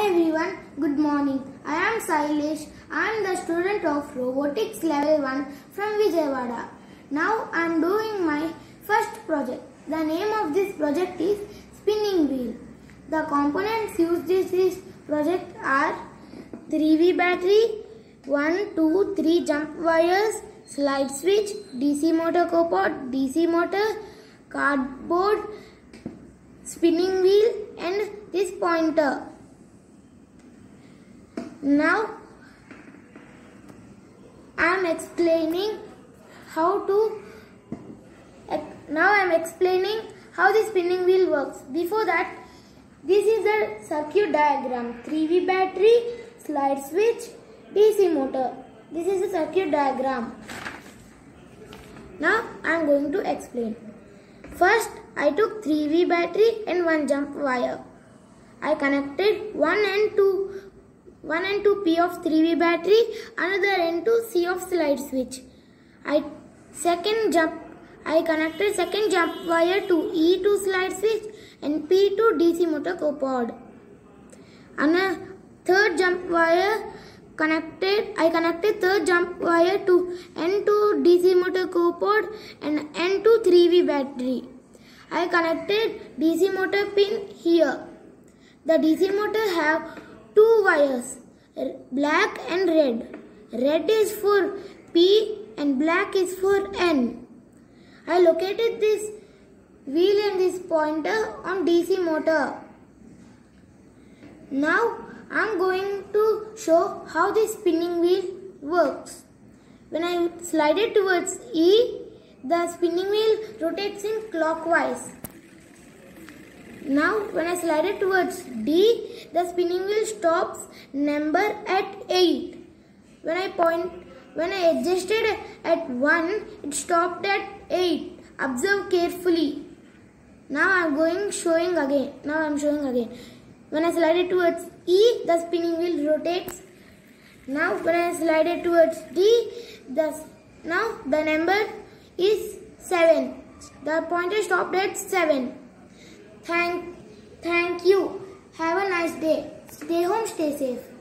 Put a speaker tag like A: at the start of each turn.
A: Hi everyone, good morning. I am Sailesh. I am the student of Robotics Level 1 from Vijayawada. Now I am doing my first project. The name of this project is Spinning Wheel. The components used in this project are 3V battery, 1, 2, 3 jump wires, slide switch, DC motor copod, DC motor, cardboard, spinning wheel and this pointer. Now I am explaining how the spinning wheel works. Before that, this is the circuit diagram. 3V battery, slide switch, DC motor. This is the circuit diagram. Now I am going to explain. First, I took 3V battery and 1 jump wire. I connected 1 and 2 P of 3V battery, another end to C of slide switch. I connected second jump wire to E to slide switch and P to DC motor copod. Another third jump wire I connected third jump wire to N to DC motor copod and N to 3V battery. I connected DC motor pin here. The DC motor have 2 wires, black and red. Red is for P and black is for N. I located this wheel and this pointer on DC motor. Now I am going to show how the spinning wheel works. When I slide it towards E, the spinning wheel rotates in clockwise. Now when I slide it towards D, the spinning wheel stops number at 8. When I adjusted at 1, it stopped at 8. Observe carefully. Now I am showing again. When I slide it towards E, the spinning wheel rotates. Now when I slide it towards D, now the number is 7. The pointer stopped at 7. Thank you. Have a nice day. Stay home, stay safe.